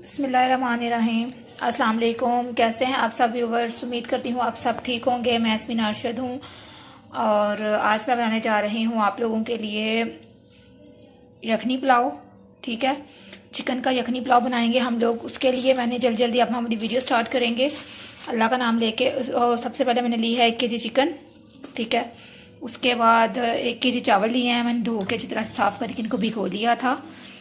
बिस्मिल्लाहिर्रहमानिर्रहीम। अस्सलाम वालेकुम। कैसे हैं आप सब व्यूवर्स? उम्मीद करती हूँ आप सब ठीक होंगे। मैं यास्मीन अरशद हूँ और आज मैं बनाने जा रही हूँ आप लोगों के लिए यखनी पुलाव। ठीक है, चिकन का यखनी पुलाव बनाएंगे हम लोग। उसके लिए मैंने जल्दी अब हम अपनी वीडियो स्टार्ट करेंगे अल्लाह का नाम लेके। और सबसे पहले मैंने ली है 1 kg चिकन। ठीक है, उसके बाद 1 kg चावल लिए हैं मैंने, धो के अच्छी तरह से साफ़ करके इनको भिगो लिया था।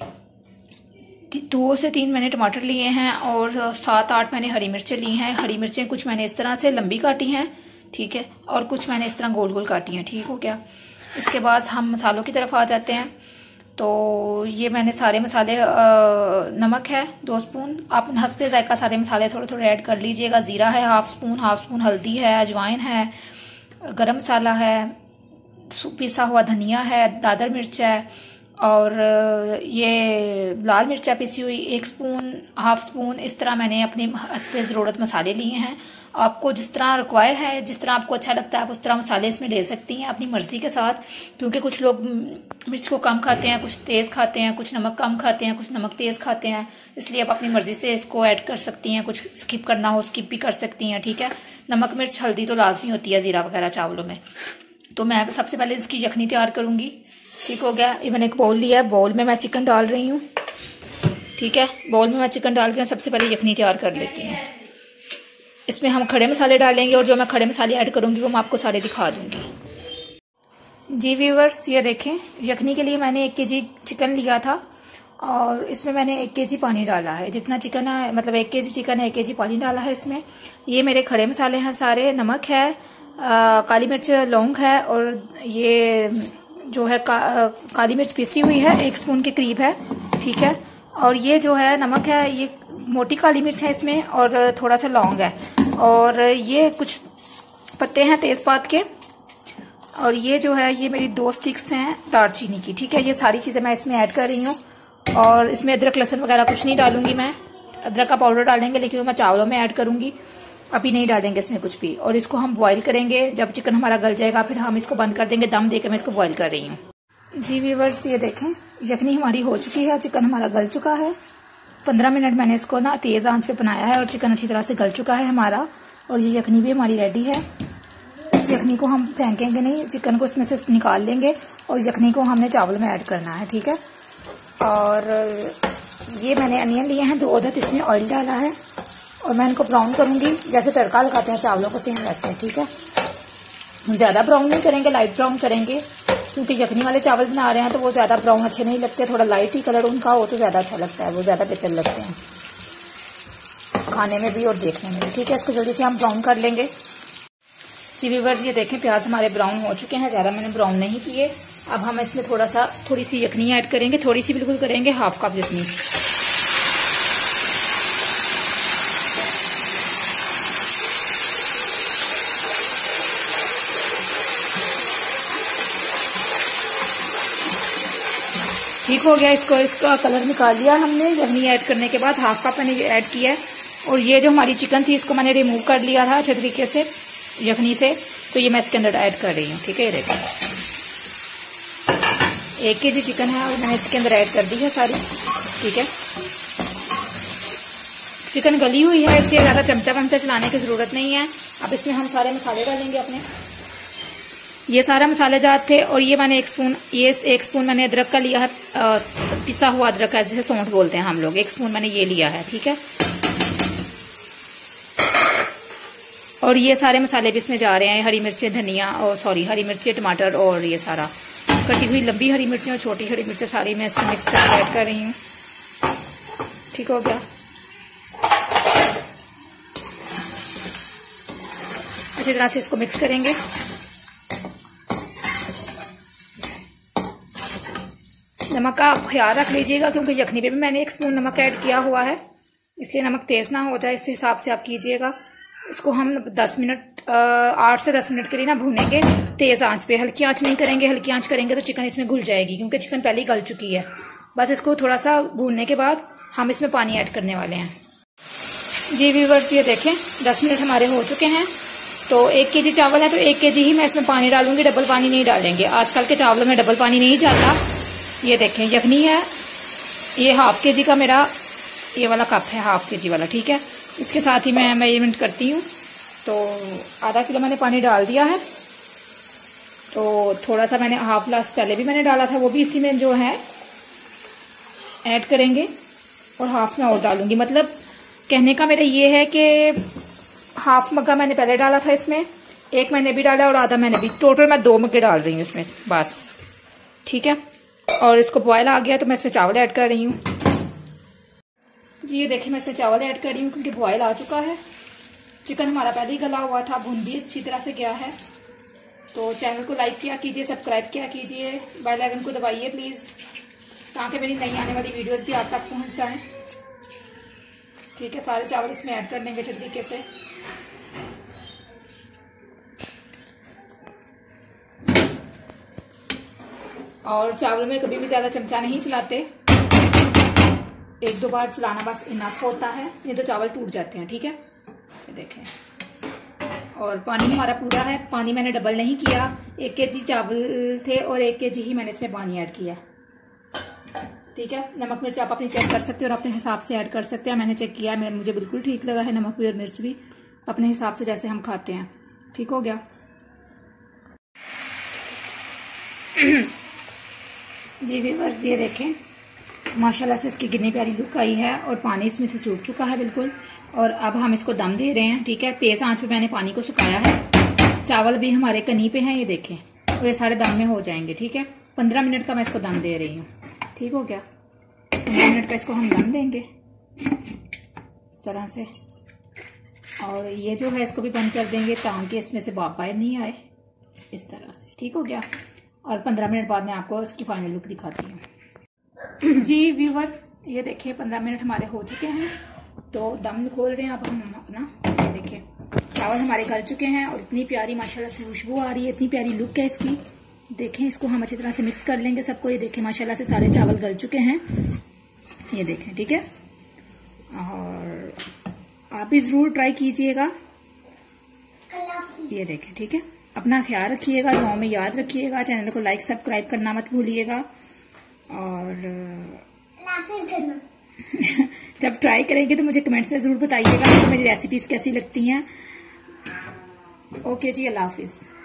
2 से 3 मैंने टमाटर लिए हैं और 7-8 मैंने हरी मिर्चें ली हैं। हरी मिर्चें कुछ मैंने इस तरह से लंबी काटी हैं, ठीक है, और कुछ मैंने इस तरह गोल गोल काटी हैं। ठीक हो गया। इसके बाद हम मसालों की तरफ आ जाते हैं। तो ये मैंने सारे मसाले, नमक है 2 स्पून, आप हस्बे जायका सारे मसाले थोड़े थोड़े ऐड कर लीजिएगा। ज़ीरा है हाफ स्पून, हल्दी है, अजवाइन है, गरम मसाला है, पिसा हुआ धनिया है, दादर मिर्च है, और ये लाल मिर्चा पिसी हुई 1 स्पून, हाफ स्पून। इस तरह मैंने अपनी हस्बे ज़रूरत मसाले लिए हैं। आपको जिस तरह रिक्वायर है, जिस तरह आपको अच्छा लगता है, आप उस तरह मसाले इसमें ले सकती हैं अपनी मर्जी के साथ। क्योंकि कुछ लोग मिर्च को कम खाते हैं, कुछ तेज़ खाते हैं, कुछ नमक कम खाते हैं, कुछ नमक तेज़ खाते हैं। इसलिए आप अपनी मर्जी से इसको ऐड कर सकती हैं। कुछ स्किप करना हो स्किप भी कर सकती हैं। ठीक है, नमक मिर्च हल्दी तो लाजमी होती है ज़ीरा वगैरह चावलों में। तो मैं सबसे पहले इसकी यखनी तैयार करूँगी। ठीक हो गया। ये मैंने एक बाउल लिया है, बाउल में मैं चिकन डाल रही हूँ। ठीक है, बाउल में मैं चिकन डाल के सबसे पहले यखनी तैयार कर लेती हूँ। इसमें हम खड़े मसाले डालेंगे और जो मैं खड़े मसाले ऐड करूँगी वो मैं आपको सारे दिखा दूँगी। जी व्यूवर्स, ये देखें, यखनी के लिए मैंने 1 kg चिकन लिया था और इसमें मैंने 1 kg पानी डाला है। जितना चिकन है, मतलब 1 kg चिकन है, 1 kg पानी डाला है इसमें। ये मेरे खड़े मसाले हैं सारे। नमक है, काली मिर्च, लौंग है, और ये जो है काली मिर्च पीसी हुई है 1 स्पून के करीब है। ठीक है, और ये जो है नमक है, ये मोटी काली मिर्च है इसमें, और थोड़ा सा लौंग है, और ये कुछ पत्ते हैं तेज़पात के, और ये जो है ये मेरी 2 स्टिक्स हैं दालचीनी की। ठीक है, ये सारी चीज़ें मैं इसमें ऐड कर रही हूँ। और इसमें अदरक लहसुन वगैरह कुछ नहीं डालूंगी मैं। अदरक का पाउडर डालेंगे लेकिन वो मैं चावलों में ऐड करूँगी, अभी नहीं डालेंगे इसमें कुछ भी। और इसको हम बॉईल करेंगे। जब चिकन हमारा गल जाएगा फिर हम इसको बंद कर देंगे, दम देकर मैं इसको बॉईल कर रही हूँ। जी व्यूवर्स, ये देखें, यखनी हमारी हो चुकी है, चिकन हमारा गल चुका है। 15 मिनट मैंने इसको ना तेज़ आंच पे बनाया है और चिकन अच्छी तरह से गल चुका है हमारा। और ये यखनी भी हमारी रेडी है। इस यखनी को हम फेंकेंगे नहीं, चिकन को इसमें से निकाल लेंगे और यखनी को हमने चावल में ऐड करना है। ठीक है, और ये मैंने अनियन लिए हैं 2 अदद, इसमें ऑयल डाला है और मैं इनको ब्राउन करूँगी जैसे तड़का लगाते हैं चावलों को, सेम वैसे। ठीक है, ज़्यादा ब्राउन नहीं करेंगे, लाइट ब्राउन करेंगे, क्योंकि यखनी वाले चावल बना रहे हैं तो वो ज़्यादा ब्राउन अच्छे नहीं लगते। थोड़ा लाइट ही कलर उनका हो तो ज़्यादा अच्छा लगता है, वो ज़्यादा बेहतर लगते हैं खाने में भी और देखने में भी। ठीक है, इसको जल्दी से हम ब्राउन कर लेंगे। जी व्यूअर्स, ये देखें, प्याज हमारे ब्राउन हो चुके हैं, ज़्यादा मैंने ब्राउन नहीं किए। अब हम इसमें थोड़ी सी यखनी ऐड करेंगे, थोड़ी सी बिल्कुल करेंगे, हाफ कप जितनी। ठीक हो गया, इसका कलर निकाल लिया हमने यखनी ऐड करने के बाद। हाफ कप मैंने ऐड किया है। और ये जो हमारी चिकन थी इसको मैंने रिमूव कर लिया था अच्छे तरीके से यखनी से, तो ये मैं इसके अंदर ऐड कर रही हूँ। ठीक है, ये देखो 1 kg चिकन है और मैंने इसके अंदर ऐड कर दी है सारी। ठीक है, चिकन गली हुई है इसलिए ज़्यादा चमचा चलाने की ज़रूरत नहीं है। अब इसमें हम सारे मसाले डालेंगे अपने। ये सारा मसाले जात थे। और ये मैंने 1 स्पून मैंने अदरक का लिया है, पिसा हुआ अदरक है जिसे सौंठ बोलते हैं हम लोग। 1 स्पून मैंने ये लिया है। ठीक है, और ये सारे मसाले भी इसमें जा रहे हैं। हरी मिर्चें, धनिया, और हरी मिर्चें, टमाटर, और ये सारा कटी हुई लंबी हरी मिर्चें और छोटी हरी मिर्चें सारी मैं इसमें मिक्स करके ऐड कर रही हूँ। ठीक हो गया, अच्छी तरह से इसको मिक्स करेंगे। नमक का ख्याल रख लीजिएगा क्योंकि यखनी पे भी मैंने 1 स्पून नमक ऐड किया हुआ है, इसलिए नमक तेज़ ना हो जाए, इस हिसाब से आप कीजिएगा। इसको हम 10 मिनट 8 से 10 मिनट के लिए ना भूनेंगे तेज़ आंच पे। हल्की आंच नहीं करेंगे, हल्की आंच करेंगे तो चिकन इसमें घुल जाएगी, क्योंकि चिकन पहले ही गल चुकी है। बस इसको थोड़ा सा भूनने के बाद हम इसमें पानी ऐड करने वाले हैं। जी व्यूअर्स, ये देखें 10 मिनट हमारे हो चुके हैं। तो 1 kg चावल है तो 1 kg ही मैं इसमें पानी डालूंगी, डबल पानी नहीं डालेंगे। आजकल के चावलों में डबल पानी नहीं जाता। ये देखें, यखनी है, ये हाफ kg का मेरा ये वाला कप है, ½ kg वाला, ठीक है। इसके साथ ही मैं मेजरमेंट करती हूँ। तो ½ किलो मैंने पानी डाल दिया है। तो थोड़ा सा मैंने ½ ग्लास पहले भी मैंने डाला था, वो भी इसी में जो है ऐड करेंगे और हाफ में और डालूंगी। मतलब कहने का मेरा ये है कि ½ मग्गा मैंने पहले डाला था इसमें, 1 मैंने भी डाला और आधा मैंने भी, टोटल मैं 2 मग्गे डाल रही हूँ इसमें बस, ठीक है। और इसको बॉयल आ गया तो मैं इसमें चावल ऐड कर रही हूँ जी। ये देखिए मैं इसमें चावल ऐड कर रही हूँ क्योंकि बॉयल आ चुका है। चिकन हमारा पहले ही गला हुआ था, भुन भी अच्छी तरह से गया है। तो चैनल को लाइक किया कीजिए, सब्सक्राइब किया कीजिए, बेल आइकन को दबाइए प्लीज़, ताकि मेरी नई आने वाली वीडियोस भी आप तक पहुंच जाएं, ठीक है। सारे चावल इसमें ऐड कर देंगे अच्छे तरीके से। और चावल में कभी भी ज़्यादा चमचा नहीं चलाते, 1-2 बार चलाना बस इनफ होता है, नहीं तो चावल टूट जाते हैं, ठीक है। ये देखें। और पानी हमारा पूरा है, पानी मैंने डबल नहीं किया। 1 kg चावल थे और 1 kg ही मैंने इसमें पानी ऐड किया, ठीक है। नमक मिर्च आप अपनी चेक कर सकते हो और अपने हिसाब से ऐड कर सकते हैं। मैंने चेक किया, मुझे बिल्कुल ठीक लगा है, नमक भी और मिर्च भी अपने हिसाब से जैसे हम खाते हैं, ठीक हो गया जी व्यूअर्स। ये देखें माशाल्लाह से इसकी कितनी प्यारी लुक आई है और पानी इसमें से सूख चुका है बिल्कुल। और अब हम इसको दम दे रहे हैं, ठीक है। तेज आंच पे मैंने पानी को सुखाया है। चावल भी हमारे कनी पे हैं, ये देखें, और ये सारे दम में हो जाएंगे, ठीक है। 15 मिनट का मैं इसको दम दे रही हूँ, ठीक हो गया। 15 मिनट का इसको हम दम देंगे इस तरह से। और ये जो है इसको भी बंद कर देंगे ताकि इसमें से भाप बाहर नहीं आए, इस तरह से, ठीक हो गया। और 15 मिनट बाद मैं आपको इसकी फाइनल लुक दिखाती हूँ जी व्यूवर्स। ये देखिए 15 मिनट हमारे हो चुके हैं, तो दम खोल रहे हैं अब हम अपना। ये देखिए चावल हमारे गल चुके हैं और इतनी प्यारी माशाल्लाह से खुशबू आ रही है, इतनी प्यारी लुक है इसकी। देखें इसको हम अच्छी तरह से मिक्स कर लेंगे सबको। ये देखें माशाल्लाह से सारे चावल गल चुके हैं, ये देखें, ठीक है। और आप भी ज़रूर ट्राई कीजिएगा, ये देखें, ठीक है। अपना ख्याल रखिएगा, दुआओं में याद रखिएगा, चैनल को लाइक सब्सक्राइब करना मत भूलिएगा। और जब ट्राई करेंगे तो मुझे कमेंट्स में ज़रूर बताइएगा कि मेरी रेसिपीज़ कैसी लगती हैं। ओके जी, अल्लाह हाफिज़।